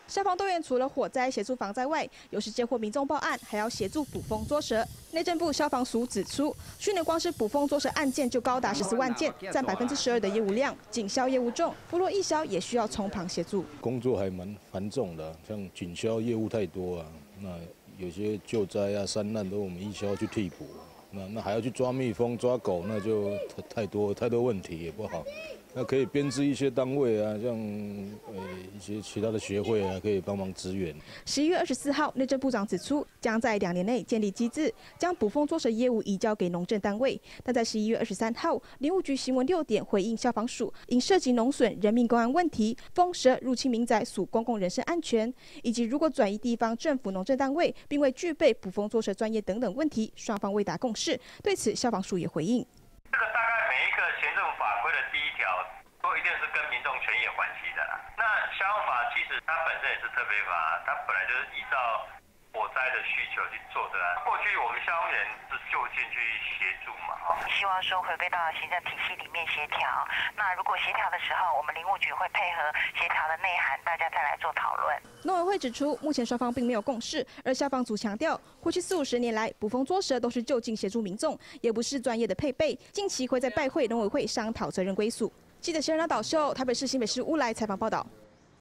消防队员除了火灾协助防灾外，有时接获民众报案，还要协助捕风捉蛇。内政部消防署指出，去年光是捕风捉蛇案件就高达14万件，占12%的业务量，警消业务重，部落义消也需要从旁协助。 工作还蛮繁重的，像警消业务太多啊，那有些救灾啊、山难都我们义消去替补，那还要去抓蜜蜂、抓狗，那就太多问题也不好。那可以编制一些单位啊，像一些其他的学会啊，可以帮忙支援。 11月24号，内政部长指出，将在2年内建立机制，将捕风捉蛇业务移交给农政单位。但在11月23号，林务局新闻6点回应消防署，因涉及农损、人命公安问题、风蛇入侵民宅属公共人身安全，以及如果转移地方政府农政单位，并未具备捕风捉蛇专业等等问题，双方未达共识。对此，消防署也回应。 这个大概每一个行政法规的第1条都一定是跟民众权益有关系的啦。那消防法其实它本身也是特别法，它本来就是依照火灾的需求去做的啊。过去我们消防员是就近去协助嘛， 希望说回归到行政体系里面协调。那如果协调的时候，我们林务局会配合协调的内涵，大家再来做讨论。 农委会指出，目前双方并没有共识，而消防组强调，过去40-50年来，捕风捉蛇都是就近协助民众，也不是专业的配备。近期会在拜会农委会商讨责任归属。记者谢仁岛秀台北市新北市乌来采访报道。